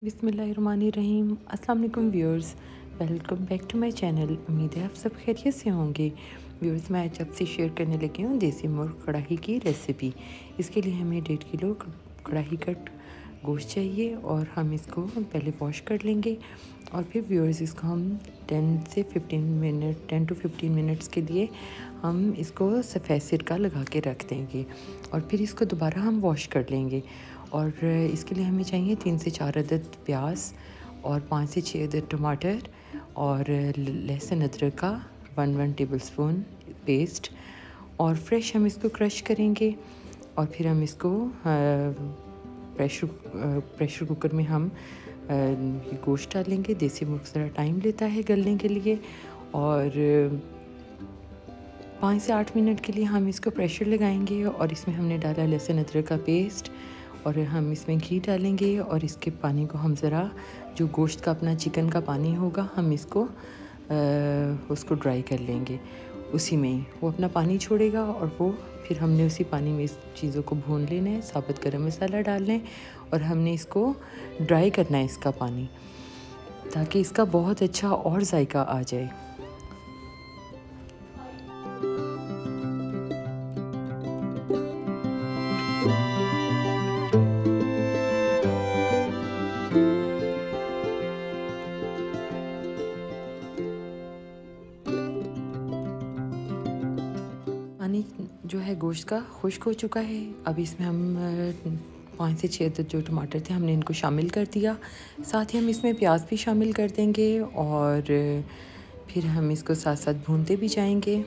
बिस्मिल्लाहिर्रहमानिर्रहीम। अस्सलाम वालेकुम viewers, welcome back to my channel. उम्मीद है आप सब खैरियत से होंगे। व्यूअर्स, मैं आज आपसे शेयर करने लगी हूँ देसी मुर्ग कढ़ाई की रेसिपी। इसके लिए हमें 1.5 किलो कढ़ाई कट गोश्त चाहिए और हम इसको पहले वॉश कर लेंगे और फिर व्यूअर्स इसको हम 10 to 15 मिनट्स के लिए हम इसको सफ़ेद सिरका लगा के रख देंगे और फिर इसको दोबारा हम वॉश कर लेंगे। और इसके लिए हमें चाहिए 3 से 4 अदद प्याज और 5 से 6 अदद टमाटर और लहसुन अदरक का 1 टेबलस्पून पेस्ट। और फ्रेश हम इसको क्रश करेंगे और फिर हम इसको प्रेशर कुकर में हम गोश्त डालेंगे। देसी मुर्ग ज़रा टाइम लेता है गलने के लिए और 5 से 8 मिनट के लिए हम इसको प्रेशर लगाएंगे। और इसमें हमने डाला लहसुन अदरक का पेस्ट और हम इसमें घी डालेंगे और इसके पानी को हम ज़रा जो गोश्त का अपना चिकन का पानी होगा हम इसको उसको ड्राई कर लेंगे। उसी में ही वो अपना पानी छोड़ेगा और वो फिर हमने उसी पानी में इस चीज़ों को भून लेना है। साबुत गरम मसाला डालना है और हमने इसको ड्राई करना है इसका पानी, ताकि इसका बहुत अच्छा और जायका आ जाए। पानी जो है गोश्त का खुश्क हो चुका है। अब इसमें हम 5 से 6 अदद जो टमाटर थे हमने इनको शामिल कर दिया। साथ ही हम इसमें प्याज भी शामिल कर देंगे और फिर हम इसको साथ साथ भूनते भी जाएंगे।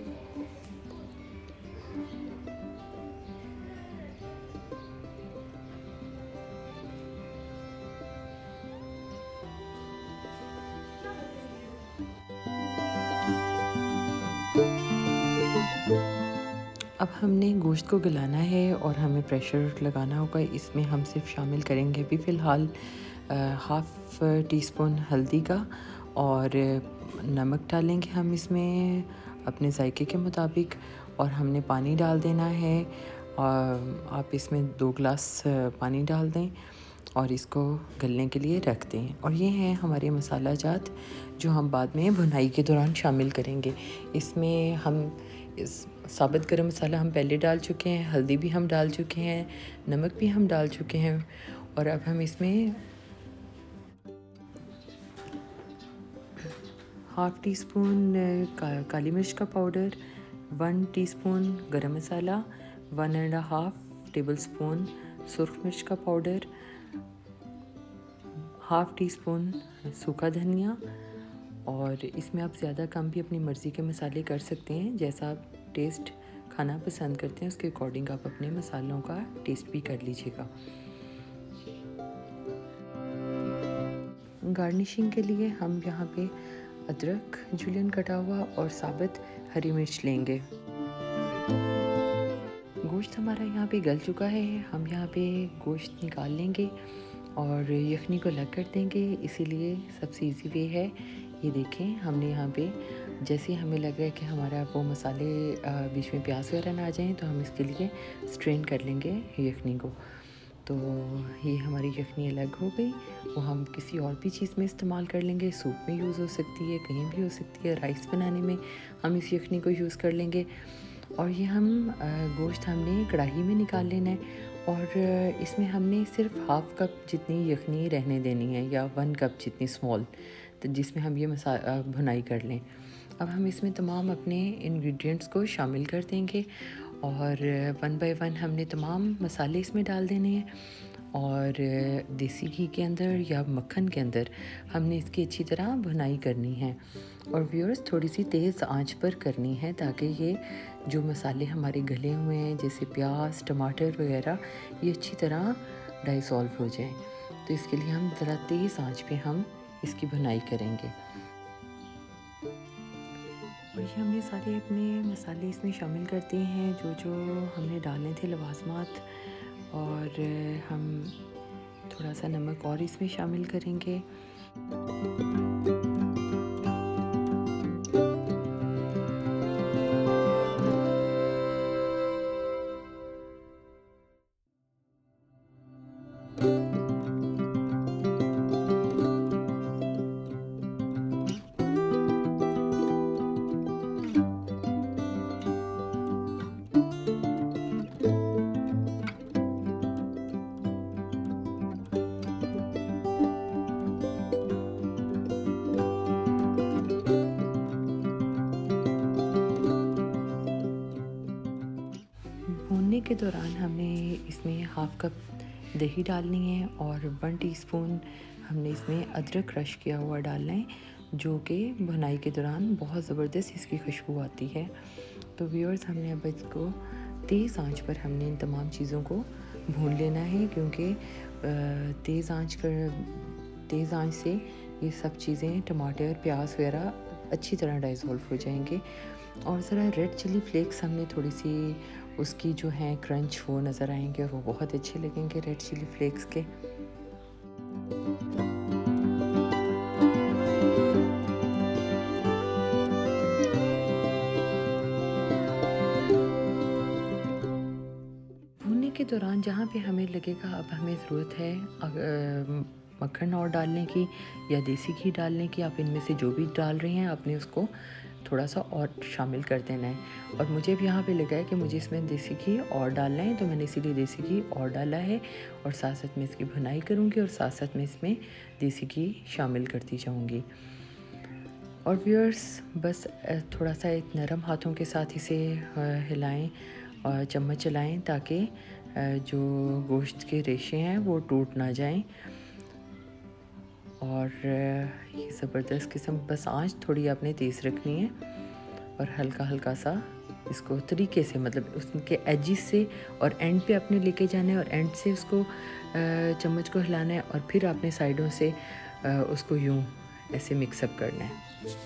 अब हमने गोश्त को गलाना है और हमें प्रेशर लगाना होगा। इसमें हम सिर्फ शामिल करेंगे अभी फ़िलहाल हाफ़ टी स्पून हल्दी का और नमक डालेंगे हम इसमें अपने जायके के मुताबिक और हमने पानी डाल देना है। और आप इसमें 2 गिलास पानी डाल दें और इसको गलने के लिए रख दें। और ये हैं हमारे मसाला जात जो हम बाद में भुनाई के दौरान शामिल करेंगे। इसमें हम इस साबुत गरम मसाला हम पहले डाल चुके हैं, हल्दी भी हम डाल चुके हैं, नमक भी हम डाल चुके हैं। और अब हम इसमें हाफ़ टी स्पून काली मिर्च का पाउडर, 1 टीस्पून गरम मसाला, 1.5 टेबलस्पून सुर्ख मिर्च का पाउडर, हाफ़ टी स्पून सूखा धनिया। और इसमें आप ज़्यादा कम भी अपनी मर्ज़ी के मसाले कर सकते हैं। जैसा आप टेस्ट खाना पसंद करते हैं उसके अकॉर्डिंग आप अपने मसालों का टेस्ट भी कर लीजिएगा। गार्निशिंग के लिए हम यहाँ पे अदरक जुलियन कटा हुआ और साबुत हरी मिर्च लेंगे। गोश्त हमारा यहाँ पे गल चुका है। हम यहाँ पे गोश्त निकाल लेंगे और यखनी को अलग कर देंगे। इसीलिए सबसे इजी वे है, ये देखें हमने यहाँ पे जैसे हमें लग रहा है कि हमारा वो मसाले बीच में प्याज वगैरह ना आ जाएं तो हम इसके लिए स्ट्रेन कर लेंगे यखनी को। तो ये हमारी यखनी अलग हो गई। वो हम किसी और भी चीज़ में इस्तेमाल कर लेंगे। सूप में यूज़ हो सकती है, कहीं भी हो सकती है। राइस बनाने में हम इस यखनी को यूज़ कर लेंगे। और ये हम गोश्त हमने कढ़ाई में निकाल लेना है और इसमें हमने सिर्फ हाफ़ कप जितनी यखनी रहने देनी है या 1 कप जितनी स्मॉल, तो जिसमें हम ये भुनाई कर लें। अब हम इसमें तमाम अपने इंग्रेडिएंट्स को शामिल कर देंगे और 1 बाय 1 हमने तमाम मसाले इसमें डाल देने हैं। और देसी घी के अंदर या मक्खन के अंदर हमने इसकी अच्छी तरह भुनाई करनी है। और व्यूअर्स, थोड़ी सी तेज़ आंच पर करनी है ताकि ये जो मसाले हमारे गले हुए हैं जैसे प्याज टमाटर वगैरह ये अच्छी तरह डाइसॉल्व हो जाएं। तो इसके लिए हम ज़रा तेज़ आंच पे हम इसकी भुनाई करेंगे। और ये हमने सारे अपने मसाले इसमें शामिल कर दिए हैं जो जो हमने डालने थे लवाजमात। और हम थोड़ा सा नमक और इसमें शामिल करेंगे। के दौरान हमने इसमें हाफ़ कप दही डालनी है और 1 टीस्पून हमने इसमें अदरक क्रश किया हुआ डालना है, जो कि भुनाई के दौरान बहुत ज़बरदस्त इसकी खुशबू आती है। तो व्यूअर्स, हमने अब इसको तेज़ आंच पर हमने इन तमाम चीज़ों को भून लेना है, क्योंकि तेज़ आंच से ये सब चीज़ें टमाटर प्याज वगैरह अच्छी तरह डाइज़ोल्व हो जाएंगे। और ज़रा रेड चिली फ्लेक्स हमने थोड़ी सी उसकी जो है क्रंच वो नज़र आएंगे और वो बहुत अच्छे लगेंगे रेड चिली फ्लेक्स के। भूनने के दौरान जहाँ पे हमें लगेगा अब हमें ज़रूरत है मक्खन और डालने की या देसी घी डालने की, आप इनमें से जो भी डाल रहे हैं आपने उसको थोड़ा सा और शामिल कर देना है। और मुझे भी यहाँ पे लगा है कि मुझे इसमें देसी घी और डालना है, तो मैंने इसीलिए देसी घी और डाला है और साथ साथ में इसकी भुनाई करूँगी और साथ साथ में इसमें देसी घी शामिल करती जाऊँगी। और व्यूअर्स, बस थोड़ा सा एक नरम हाथों के साथ इसे हिलाएं और चम्मच चलाएं ताकि जो गोश्त के रेशे हैं वो टूट ना जाएं। और ये ज़बरदस्त किस्म, बस आंच थोड़ी आपने तेज़ रखनी है और हल्का हल्का सा इसको तरीके से, मतलब उसके एजिस से और एंड पे अपने लेके जाना है और एंड से उसको चम्मच को हिलाना है और फिर आपने साइडों से उसको यूं ऐसे मिक्सअप करना है।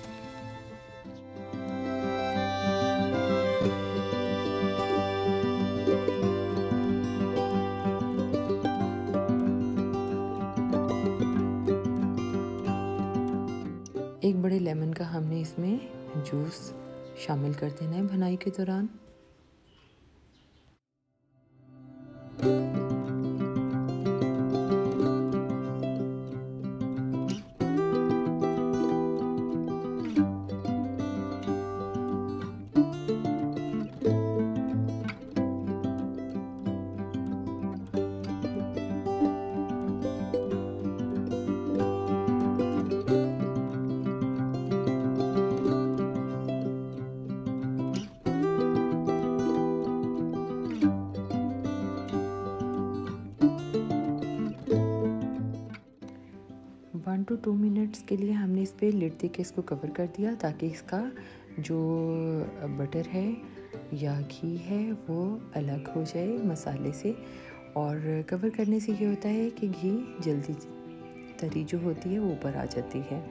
एक बड़े लेमन का हमने इसमें जूस शामिल कर देना है भुनाई के दौरान। वन टू 2 मिनट्स के लिए हमने इस पर लिड दे के इसको कवर कर दिया ताकि इसका जो बटर है या घी है वो अलग हो जाए मसाले से। और कवर करने से ये होता है कि घी जल्दी तरी जो होती है वो ऊपर आ जाती है।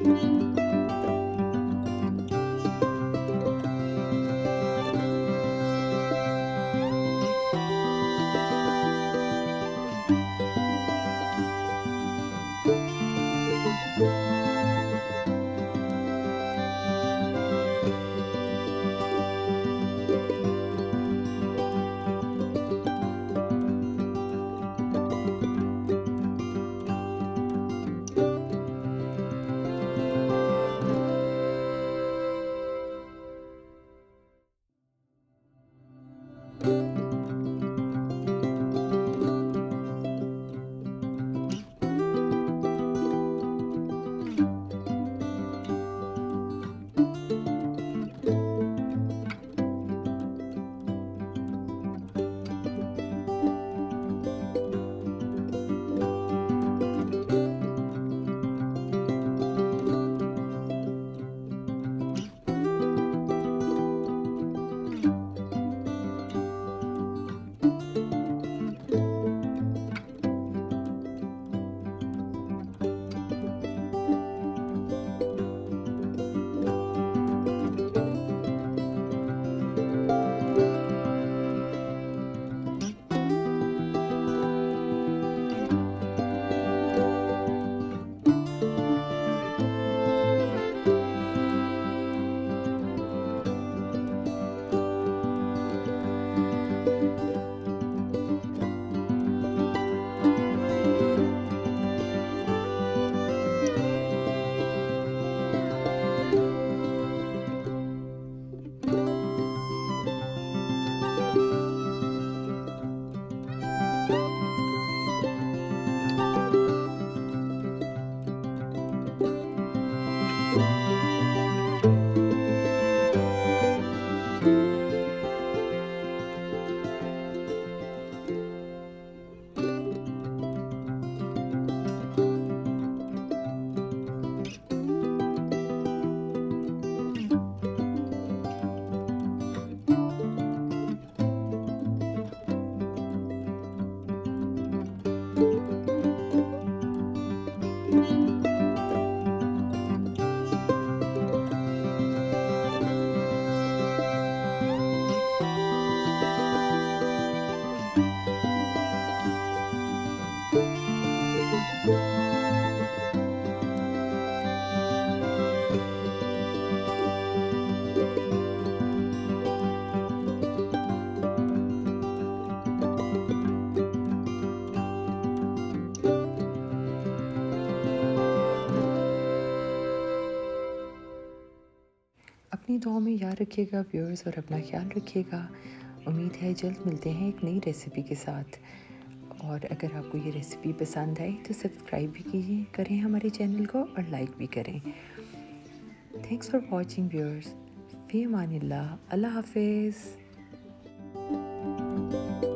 अपनी दुआओं में याद रखिएगा व्यूअर्स, और अपना ख्याल रखिएगा। उम्मीद है जल्द मिलते हैं एक नई रेसिपी के साथ। और अगर आपको ये रेसिपी पसंद आई तो सब्सक्राइब भी कीजिए करें हमारे चैनल को, और लाइक भी करें। Thanks for watching viewers. फ़ी अमानिल्लाह। अल्लाह हाफिज़।